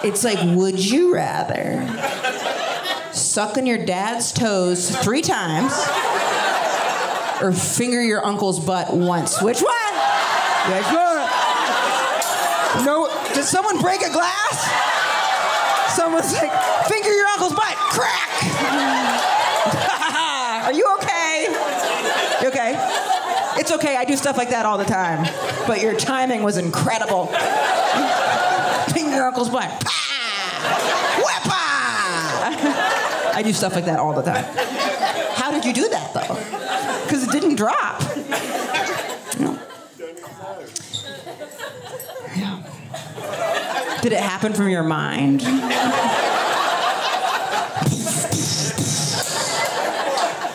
It's like, would you rather suck on your dad's toes 3 times or finger your uncle's butt once? Which one? Which one? No, did someone break a glass? Someone's like, finger your uncle's butt, crack! Are you okay? You okay? It's okay, I do stuff like that all the time. But your timing was incredible. Finger your uncle's butt. Whippa! I do stuff like that all the time. How did you do that, though? Because it didn't drop. No. Yeah. Did it happen from your mind?